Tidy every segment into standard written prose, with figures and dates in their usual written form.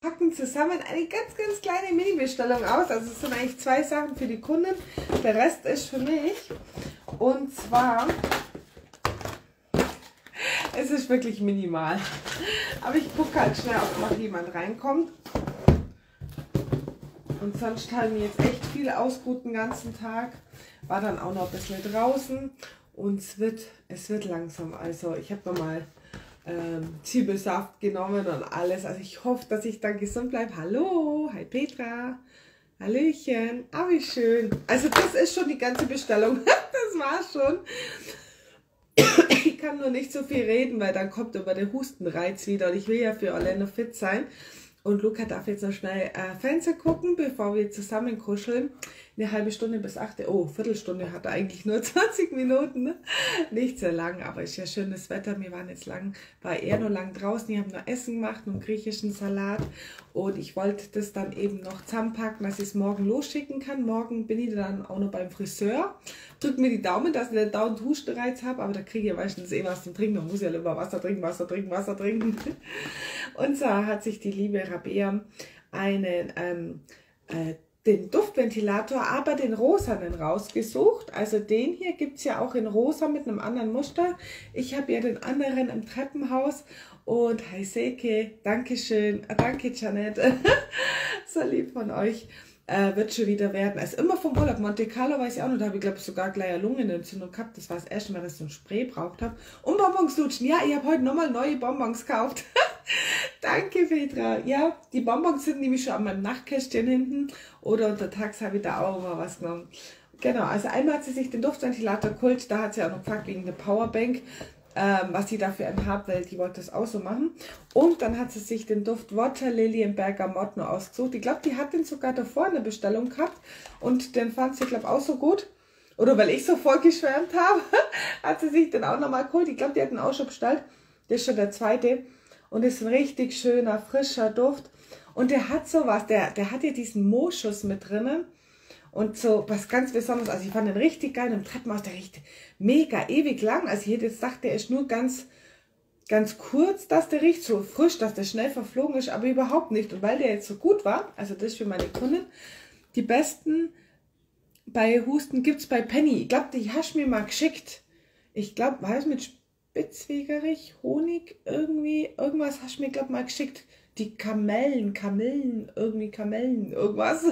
packen zusammen eine ganz, ganz kleine Mini-Bestellung aus. Also es sind eigentlich 2 Sachen für die Kunden. Der Rest ist für mich. Und zwar, es ist wirklich minimal. Aber ich gucke halt schnell, ob noch jemand reinkommt. Und sonst haben wir jetzt echt viel ausgeruht den ganzen Tag. War dann auch noch ein bisschen draußen. Und es wird langsam. Also ich habe nochmal Zwiebelsaft genommen und alles. Also ich hoffe, dass ich dann gesund bleibe. Hallo, hi Petra. Hallöchen. Ah, wie schön. Also das ist schon die ganze Bestellung. Das war's schon. Ich kann nur nicht so viel reden, weil dann kommt immer der Hustenreiz wieder. Und ich will ja für Orlando fit sein. Und Luca darf jetzt noch schnell Fernsehen gucken, bevor wir zusammen kuscheln. Eine halbe Stunde bis 8. Oh, Viertelstunde hat er eigentlich nur 20 Minuten. Ne? Nicht sehr lang, aber ist ja schönes Wetter. Wir waren jetzt war er noch lang draußen. Ich habe noch Essen gemacht, einen griechischen Salat. Und ich wollte das dann eben noch zusammenpacken, dass ich es morgen losschicken kann. Morgen bin ich dann auch noch beim Friseur. Drückt mir die Daumen, dass ich den dauernd Hustenreiz habe. Aber da kriege ich meistens eh was zum Trinken. Man muss ja lieber Wasser trinken, Wasser trinken, Wasser trinken. Und so hat sich die liebe Rabea den Duftventilator, aber den rosanen rausgesucht. Also den hier gibt es ja auch in rosa mit einem anderen Muster. Ich habe ja den anderen im Treppenhaus. Und hi Seke, Dankeschön, danke Janet, so lieb von euch. Wird schon wieder werden. Also immer vom Urlaub. Monte Carlo weiß ich auch noch, da habe ich glaube ich sogar gleich eine Lungenentzündung gehabt. Das war das erste Mal, dass ich so ein Spray braucht habe. Und Bonbons lutschen. Ja, ich habe heute nochmal neue Bonbons gekauft. Danke Petra. Ja, die Bonbons sind nämlich schon an meinem Nachtkästchen hinten. Oder untertags habe ich da auch mal was genommen. Genau, also einmal hat sie sich den Duftventilator geholt. Da hat sie auch noch gefragt wegen der Powerbank. Was sie dafür einen hat, weil die wollte das auch so machen. Und dann hat sie sich den Duft Water Lily in Bergamot noch ausgesucht. Ich glaube, die hat den sogar davor in der Bestellung gehabt und den fand sie, glaube ich, auch so gut. Oder weil ich so voll geschwärmt habe, hat sie sich den auch nochmal geholt. Ich glaube, die hat den auch schon bestellt. Das ist schon der zweite. Und ist ein richtig schöner, frischer Duft. Und der hat sowas, der hat ja diesen Moschus mit drinnen. Und so was ganz Besonderes, also ich fand den richtig geil, im Treppenhaus, der riecht mega ewig lang. Also ich hätte jetzt gedacht, der ist nur ganz kurz, dass der riecht, so frisch, dass der schnell verflogen ist, aber überhaupt nicht. Und weil der jetzt so gut war, also das ist für meine Kunden, die besten bei Husten gibt es bei Penny. Ich glaube, die hast du mir mal geschickt. Ich glaube, war das mit Spitzwegerich, Honig, irgendwas hast du mir, glaube ich, mal geschickt. Die Kamillen, irgendwas.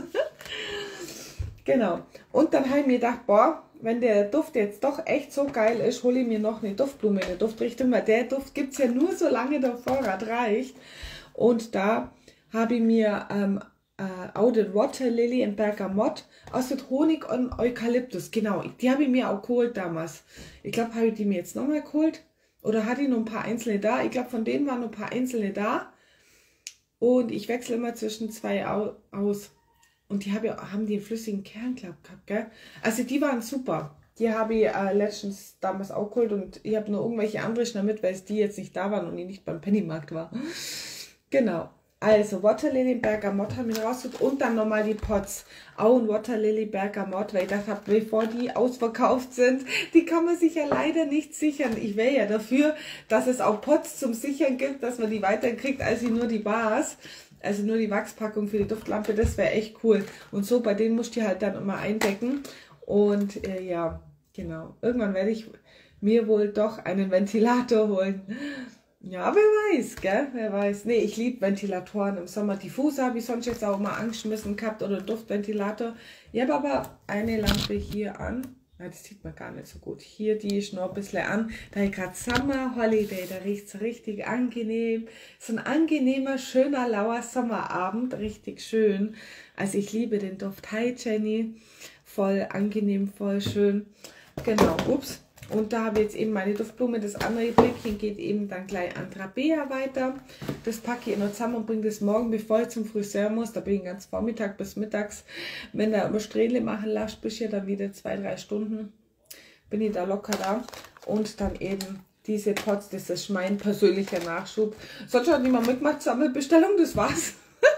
Genau. Und dann habe ich mir gedacht, boah, wenn der Duft jetzt doch echt so geil ist, hole ich mir noch eine Duftblume in der Duftrichtung, weil der Duft gibt es ja nur so lange der Vorrat reicht. Und da habe ich mir auch den Water Lily in Bergamot aus mit Honig und Eukalyptus. Genau, die habe ich mir auch geholt damals. Ich glaube, habe ich die mir jetzt nochmal geholt. Oder hatte ich noch ein paar einzelne da? Ich glaube, von denen waren noch ein paar einzelne da. Und ich wechsle immer zwischen 2 aus. Und die haben die einen flüssigen Kern gehabt, gell? Also die waren super. Die habe ich letztens damals auch geholt und ich habe nur irgendwelche andere schnell mit, weil es die jetzt nicht da waren und ich nicht beim Pennymarkt war. Genau. Also Water Lily Bergamot haben wir rausgesucht und dann nochmal die Pots. Auch ein Water Lily Bergamot, weil ich dachte, bevor die ausverkauft sind, die kann man sich ja leider nicht sichern. Ich wäre ja dafür, dass es auch Pots zum Sichern gibt, dass man die weiter kriegt, als nur die Bars. Also nur die Wachspackung für die Duftlampe, das wäre echt cool. Und so, bei denen musst du halt dann immer eindecken. Und ja, genau. Irgendwann werde ich mir wohl doch einen Ventilator holen. Ja, wer weiß, gell? Wer weiß. Nee, ich liebe Ventilatoren im Sommer. Diffuser habe ich sonst jetzt auch mal angeschmissen gehabt oder Duftventilator. Ich habe aber eine Lampe hier an. Ja, das sieht man gar nicht so gut. Hier, die ist noch ein bisschen an. Da ist gerade Summer Holiday, da riecht es richtig angenehm. So ein angenehmer, schöner, lauer Sommerabend, richtig schön. Also ich liebe den Duft. Hi Jenny, voll angenehm, voll schön. Genau, ups. Und da habe ich jetzt eben meine Duftblume. Das andere Päckchen geht eben dann gleich an Rabea weiter. Das packe ich noch zusammen und bringe das morgen, bevor ich zum Friseur muss. Da bin ich den ganzen Vormittag bis mittags. Wenn er immer Strähle machen lässt, bis ja dann wieder 2-3 Stunden. Bin ich da locker da. Und dann eben diese Pots, das ist mein persönlicher Nachschub. Sonst hat niemand mitgemacht, Sammelbestellung, das war's.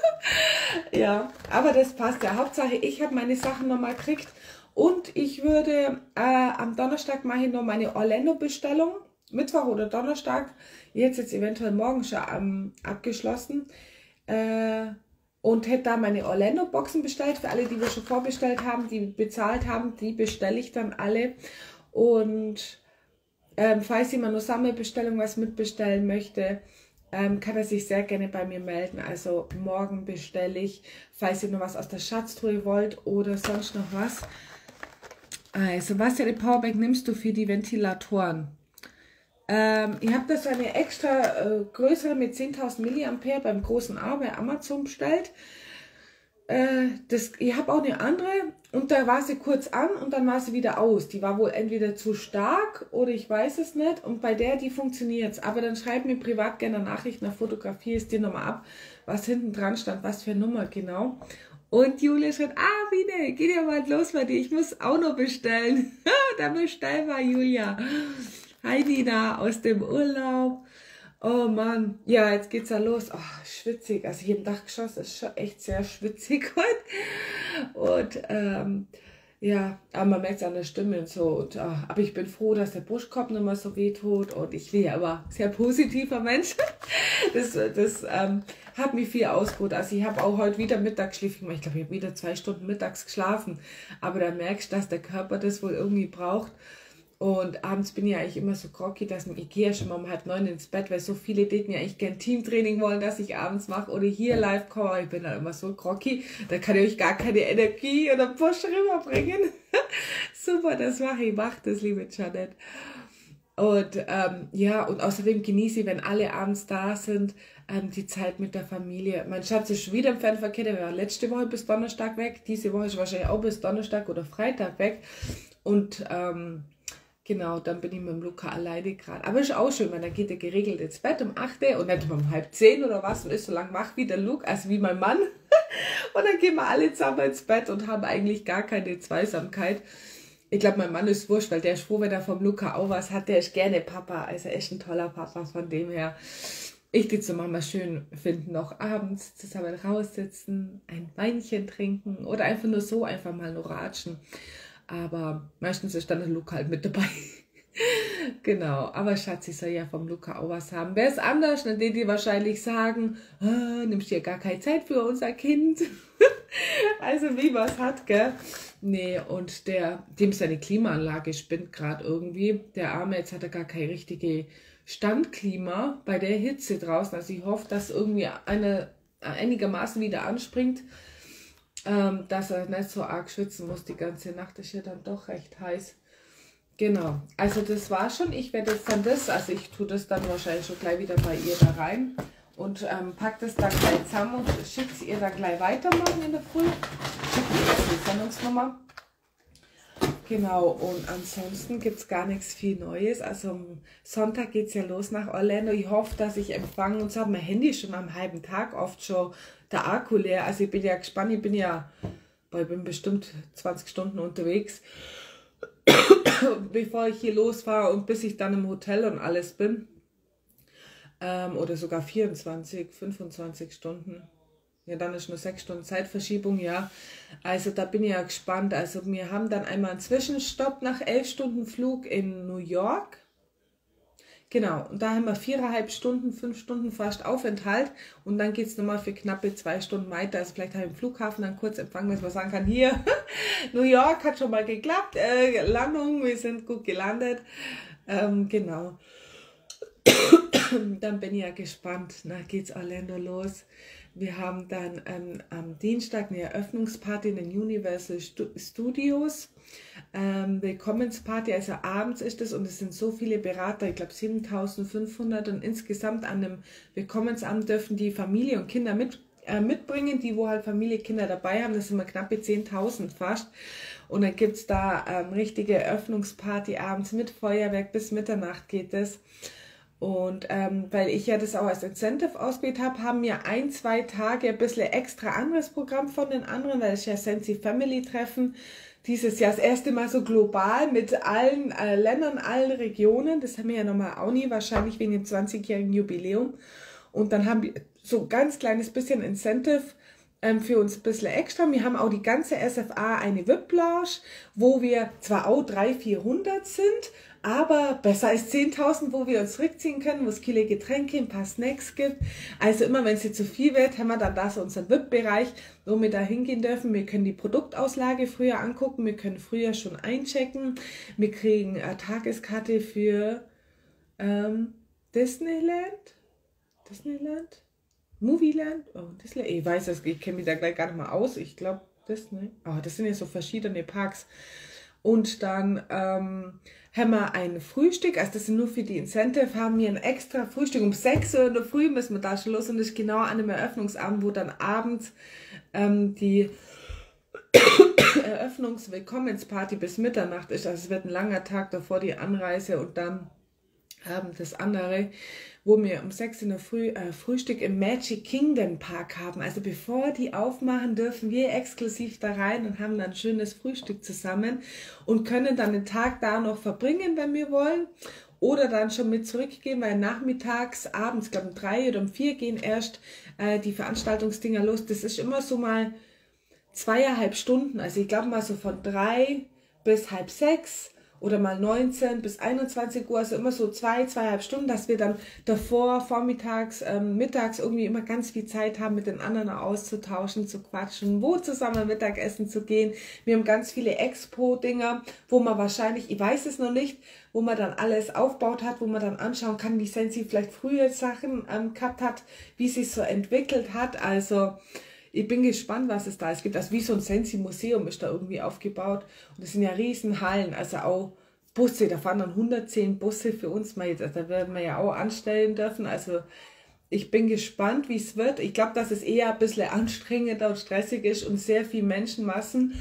Ja, aber das passt ja. Hauptsache, ich habe meine Sachen nochmal gekriegt. Und ich würde am Donnerstag mache ich noch meine Orlando-Bestellung. Mittwoch oder Donnerstag. Jetzt eventuell morgen schon abgeschlossen. Und hätte da meine Orlando-Boxen bestellt. Für alle, die wir schon vorbestellt haben, die bezahlt haben, die bestelle ich dann alle. Und falls jemand nur Sammelbestellung was mitbestellen möchte, kann er sich sehr gerne bei mir melden. Also morgen bestelle ich, falls ihr noch was aus der Schatztruhe wollt oder sonst noch was. Also, was für eine Powerbank nimmst du für die Ventilatoren? Ich habe da so eine extra größere mit 10.000 mAh beim großen A bei Amazon bestellt. Ich habe auch eine andere und da war sie kurz an und dann war sie wieder aus. Die war wohl entweder zu stark oder ich weiß es nicht. Und bei der, die funktioniert es. Aber dann schreib mir privat gerne Nachrichten, nach fotografiere es dir nochmal ab, was hinten dran stand, was für eine Nummer genau. Und Julia schreibt, Biene, geht ja mal los bei dir, ich muss auch noch bestellen. Dann bestell mal, Julia. Hi Nina aus dem Urlaub. Oh Mann, ja, jetzt geht's ja los. Oh, schwitzig. Also hier im Dachgeschoss ist schon echt sehr schwitzig heute. Und ja, aber man merkt es an der Stimme und so. Und, aber ich bin froh, dass der Brustkorb nicht mehr so weh tut. Und ich bin ja aber sehr positiver Mensch. Das hat mich viel ausgeruht. Also ich habe auch heute wieder Mittag geschlafen. Ich glaube, ich habe wieder 2 Stunden mittags geschlafen. Aber da merkst du, dass der Körper das wohl irgendwie braucht. Und abends bin ich eigentlich immer so groggy, dass ich gehe ja schon mal um 8:30 ins Bett, weil so viele daten ja eigentlich gern Teamtraining wollen, dass ich abends mache oder hier live komme. Aber ich bin dann immer so groggy, da kann ich euch gar keine Energie oder Push rüberbringen. Super, das mache ich, mach das, liebe Janet. Und ja, und außerdem genieße ich, wenn alle abends da sind, die Zeit mit der Familie. Mein Schatz ist schon wieder im Fernverkehr, der war letzte Woche bis Donnerstag weg. Diese Woche ist wahrscheinlich auch bis Donnerstag oder Freitag weg. Und genau, dann bin ich mit dem Luca alleine gerade. Aber ist auch schön, weil dann geht er geregelt ins Bett um 8 und nicht um 9:30 oder was und ist so lang wach wie der Luke, also wie mein Mann. Und dann gehen wir alle zusammen ins Bett und haben eigentlich gar keine Zweisamkeit. Ich glaube, mein Mann ist wurscht, weil der ist froh, wenn er vom Luca auch was hat. Der ist gerne Papa, also er ist ein toller Papa, von dem her. Ich die zur Mama schön finden, noch abends zusammen raussitzen, ein Weinchen trinken oder einfach nur so, einfach mal nur ratschen. Aber meistens ist dann der Luca halt mit dabei. Genau, aber Schatzi soll ja vom Luca auch was haben. Wer ist anders? Dann die wahrscheinlich sagen, nimmst du ja gar keine Zeit für unser Kind. Also wie was hat, gell? Nee, und dem seine Klimaanlage spinnt gerade irgendwie. Der Arme, jetzt hat er gar keine richtige Standklima bei der Hitze draußen. Also ich hoffe, dass irgendwie einigermaßen wieder anspringt. Dass er nicht so arg schwitzen muss die ganze Nacht, ist ja dann doch recht heiß. Genau, also das war schon. Ich werde jetzt dann also ich tue das dann wahrscheinlich schon gleich wieder bei ihr da rein und pack das dann gleich zusammen und schicke es ihr dann gleich weiter morgen in der Früh. Schicke ihr jetzt die Sendungsnummer. Genau, und ansonsten gibt es gar nichts viel Neues. Also am Sonntag geht es ja los nach Orlando. Ich hoffe, dass ich empfange und so habe mein Handy schon am halben Tag oft schon der Akku leer. Also ich bin ja gespannt, ich bin bestimmt 20 Stunden unterwegs, bevor ich hier losfahre und bis ich dann im Hotel und alles bin. Oder sogar 24, 25 Stunden. Ja, dann ist nur 6 Stunden Zeitverschiebung, ja. Also da bin ich ja gespannt. Also wir haben dann einmal einen Zwischenstopp nach 11 Stunden Flug in New York. Genau, und da haben wir 4,5 Stunden, 5 Stunden fast Aufenthalt. Und dann geht es nochmal für knappe 2 Stunden weiter. Also vielleicht habe ich im Flughafen dann kurz empfangen, dass man sagen kann, hier, New York hat schon mal geklappt. Landung, wir sind gut gelandet. Genau. Dann bin ich ja gespannt. Na, geht's Orlando los. Wir haben dann am Dienstag eine Eröffnungsparty in den Universal Studios. Willkommensparty, also abends ist es und es sind so viele Berater, ich glaube 7.500 und insgesamt an dem Willkommensabend dürfen die Familie und Kinder mitbringen, die wo halt Familie, Kinder dabei haben, das sind mal knappe 10.000 fast. Und dann gibt es da richtige Eröffnungsparty abends mit Feuerwerk, bis Mitternacht geht es. Und weil ich ja das auch als Incentive ausgewählt habe, haben wir 1-2 Tage ein bisschen extra anderes Programm von den anderen, weil es ja Sensi Family Treffen dieses Jahr das erste Mal so global mit allen Ländern, allen Regionen. Das haben wir ja nochmal auch nie, wahrscheinlich wegen dem 20-jährigen Jubiläum. Und dann haben wir so ein ganz kleines bisschen Incentive für uns ein bisschen extra. Wir haben auch die ganze SFA eine VIP-Lounge, wo wir zwar auch 300-400 sind, aber besser als 10.000, wo wir uns zurückziehen können, wo es viele Getränke, ein paar Snacks gibt. Also immer, wenn es zu viel wird, haben wir dann da so unseren VIP-Bereich, wo wir da hingehen dürfen. Wir können die Produktauslage früher angucken, wir können früher schon einchecken. Wir kriegen eine Tageskarte für Disneyland? Movieland? Oh, Disney? Ich weiß es, ich kenne mich da gleich gar nicht mal aus. Ich glaube Disney. Oh, das sind ja so verschiedene Parks. Und dann haben wir ein Frühstück, also das sind nur für die Incentive, haben wir ein extra Frühstück. Um 6 Uhr in der Früh müssen wir da schon los und das ist genau an dem Eröffnungsabend, wo dann abends die Eröffnungs-Willkommensparty bis Mitternacht ist. Also es wird ein langer Tag davor die Anreise und dann das andere, wo wir um 6 in der Früh Frühstück im Magic Kingdom Park haben. Also bevor die aufmachen, dürfen wir exklusiv da rein und haben dann ein schönes Frühstück zusammen und können dann den Tag da noch verbringen, wenn wir wollen. Oder dann schon mit zurückgehen, weil nachmittags, abends, ich glaube um 3 oder um 4 gehen erst die Veranstaltungsdinger los. Das ist immer so mal 2,5 Stunden. Also ich glaube mal so von 3 bis halb 6. Oder mal 19 bis 21 Uhr, also immer so 2,5 Stunden, dass wir dann davor, vormittags, mittags irgendwie immer ganz viel Zeit haben, mit den anderen auszutauschen, zu quatschen, wo zusammen Mittagessen zu gehen. Wir haben ganz viele Expo-Dinger, wo man wahrscheinlich, ich weiß es noch nicht, wo man dann alles aufgebaut hat, wo man dann anschauen kann, wie Sensi vielleicht früher Sachen gehabt hat, wie sich so entwickelt hat. Also ich bin gespannt, was es da ist. Es gibt also wie so ein Sensi-Museum ist da irgendwie aufgebaut. Und das sind ja Riesenhallen, also auch Busse, da fahren dann 110 Busse für uns mal jetzt. Also da werden wir ja auch anstellen dürfen. Also ich bin gespannt, wie es wird. Ich glaube, dass es eher ein bisschen anstrengender und stressig ist und sehr viel Menschenmassen.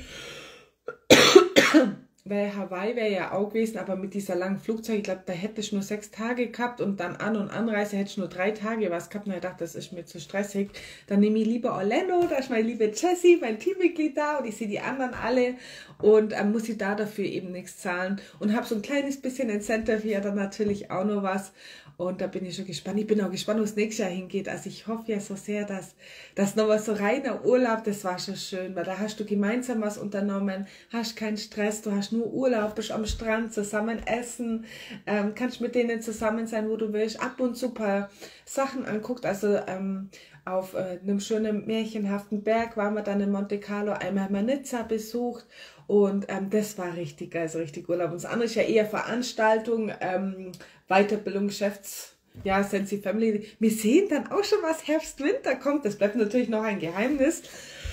Weil Hawaii wäre ja auch gewesen, aber mit dieser langen Flugzeug, ich glaube, da hätte ich nur 6 Tage gehabt und dann An- und Anreise hätte ich nur 3 Tage was gehabt. Und ich dachte, das ist mir zu stressig. Dann nehme ich lieber Orlando, da ist meine liebe Jessie, mein Teammitglied da und ich sehe die anderen alle und muss ich da dafür eben nichts zahlen. Und habe so ein kleines bisschen Incentive hier dann natürlich auch noch was. Und da bin ich schon gespannt. Ich bin auch gespannt, wo es nächstes Jahr hingeht. Also ich hoffe ja so sehr, dass das nochmal so reiner Urlaub, das war schon schön, weil da hast du gemeinsam was unternommen, hast keinen Stress, du hast nur Urlaub, bist am Strand, zusammen essen, kannst mit denen zusammen sein, wo du willst, ab und zu ein paar Sachen anguckt. Also auf einem schönen märchenhaften Berg waren wir dann in Monte Carlo, einmal mal Nizza besucht und das war richtig, also richtig Urlaub. Und das andere ist ja eher Veranstaltung, Weiterbildung, ja, Sensi Family. Wir sehen dann auch schon, was Herbst, Winter kommt. Das bleibt natürlich noch ein Geheimnis.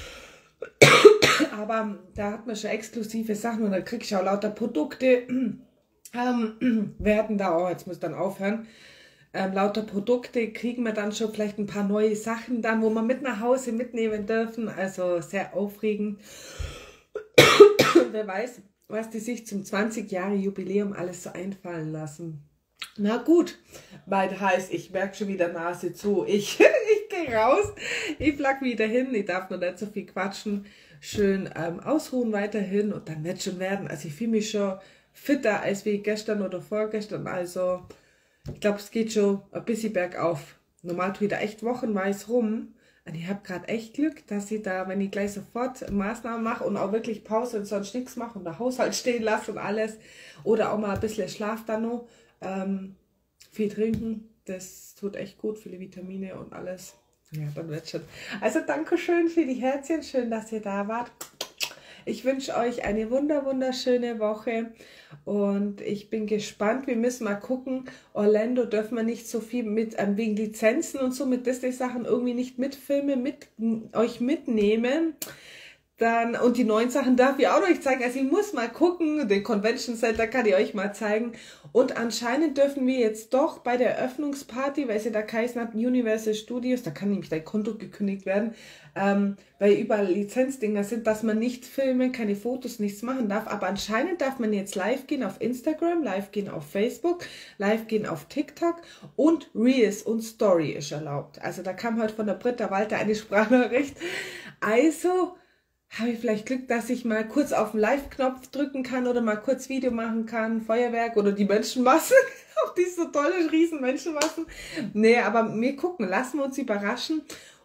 Aber da hat man schon exklusive Sachen und da krieg ich auch lauter Produkte. Werden da auch, jetzt muss ich dann aufhören. Lauter Produkte kriegen wir dann schon vielleicht ein paar neue Sachen dann, wo wir mit nach Hause mitnehmen dürfen. Also sehr aufregend. Wer weiß, was die sich zum 20 Jahre Jubiläum alles so einfallen lassen. Na gut, mein heißt, ich merke schon wieder Nase zu. Ich gehe raus, ich flack wieder hin, ich darf noch nicht so viel quatschen. Schön ausruhen weiterhin und dann wird schon werden. Also ich fühle mich schon fitter als wie gestern oder vorgestern. Also ich glaube, es geht schon ein bisschen bergauf. Normal tue ich da echt wochenweise rum. Und ich habe gerade echt Glück, dass ich da, wenn ich gleich sofort Maßnahmen mache und auch wirklich Pause und sonst nichts mache und der Haushalt stehen lasse und alles. Oder auch mal ein bisschen Schlaf dann noch. Viel trinken, das tut echt gut, viele Vitamine und alles. Ja, dann wird schon. Also Dankeschön für die Herzchen, schön, dass ihr da wart. Ich wünsche euch eine wunderschöne Woche und ich bin gespannt. Wir müssen mal gucken. Orlando dürfen wir nicht so viel mit, wegen Lizenzen und so mit Disney-Sachen irgendwie nicht mitfilmen, euch mitnehmen. Dann, und die neuen Sachen darf ich auch noch nicht zeigen. Also ich muss mal gucken. Den Convention Center kann ich euch mal zeigen. Und anscheinend dürfen wir jetzt doch bei der Eröffnungsparty, weil sie da geheißen hat, Universal Studios, da kann nämlich dein Konto gekündigt werden, weil überall Lizenzdinger sind, dass man nicht filmen, keine Fotos, nichts machen darf. Aber anscheinend darf man jetzt live gehen auf Instagram, live gehen auf Facebook, live gehen auf TikTok und Reels und Story ist erlaubt. Also da kam heute von der Britta Walter eine Sprachnachricht. Also habe ich vielleicht Glück, dass ich mal kurz auf den Live-Knopf drücken kann oder mal kurz Video machen kann, Feuerwerk oder die Menschenmassen, auch die so tolle riesen Menschenmassen. Nee, aber wir gucken, lassen wir uns überraschen.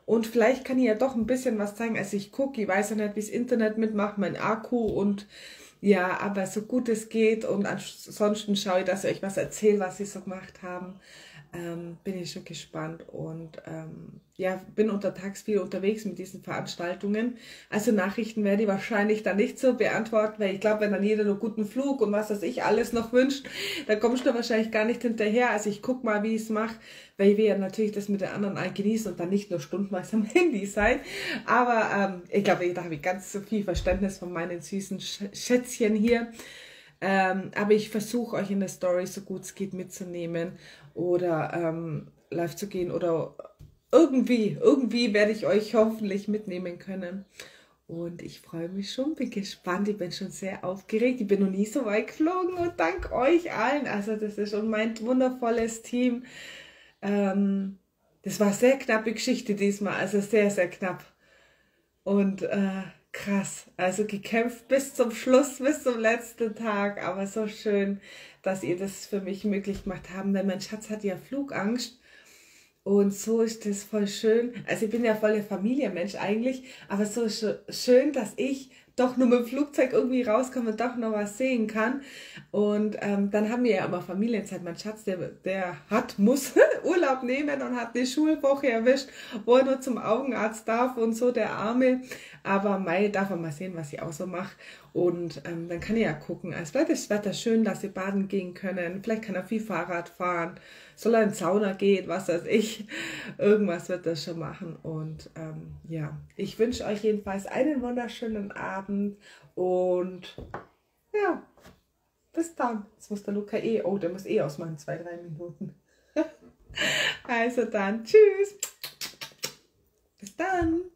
Und vielleicht kann ich ja doch ein bisschen was zeigen. Also ich gucke, ich weiß ja nicht, wie das Internet mitmacht, mein Akku und ja, aber so gut es geht. Und ansonsten schaue ich, dass ich euch was erzähle, was sie so gemacht haben. Bin ich schon gespannt und ja, bin untertags viel unterwegs mit diesen Veranstaltungen. Also Nachrichten werde ich wahrscheinlich dann nicht so beantworten, weil ich glaube, wenn dann jeder nur guten Flug und was weiß ich alles noch wünscht, dann kommst du wahrscheinlich gar nicht hinterher. Also ich gucke mal, wie ich es mache, weil ich will ja natürlich das mit den anderen genießen und dann nicht nur stundenweise am Handy sein. Aber ich glaube, da habe ich ganz so viel Verständnis von meinen süßen Schätzchen hier. Aber ich versuche euch in der Story so gut es geht mitzunehmen oder live zu gehen oder irgendwie werde ich euch hoffentlich mitnehmen können. Und ich freue mich schon, bin gespannt, ich bin schon sehr aufgeregt. Ich bin noch nie so weit geflogen und dank euch allen. Also das ist schon mein wundervolles Team. Das war eine sehr knappe Geschichte diesmal, also sehr, sehr knapp. Und krass, also gekämpft bis zum Schluss, bis zum letzten Tag, aber so schön, dass ihr das für mich möglich gemacht habt, weil mein Schatz hat ja Flugangst und so ist das voll schön. Also ich bin ja voll der Familienmensch eigentlich, aber so schön, dass ich doch nur mit dem Flugzeug irgendwie rauskomme und doch noch was sehen kann. Und dann haben wir ja immer Familienzeit. Mein Schatz, der muss Urlaub nehmen und hat eine Schulwoche erwischt, wo er nur zum Augenarzt darf und so, der Arme. Aber Mai darf er mal sehen, was ich auch so mache. Und dann kann ich ja gucken. Also vielleicht ist das Wetter schön, dass sie baden gehen können. Vielleicht kann er viel Fahrrad fahren. Soll er in die Sauna gehen, was weiß ich. Irgendwas wird er schon machen. Und ja, ich wünsche euch jedenfalls einen wunderschönen Abend. Und ja, bis dann. Jetzt muss der Luca der muss ausmachen, 2-3 Minuten. Also dann, tschüss. Bis dann.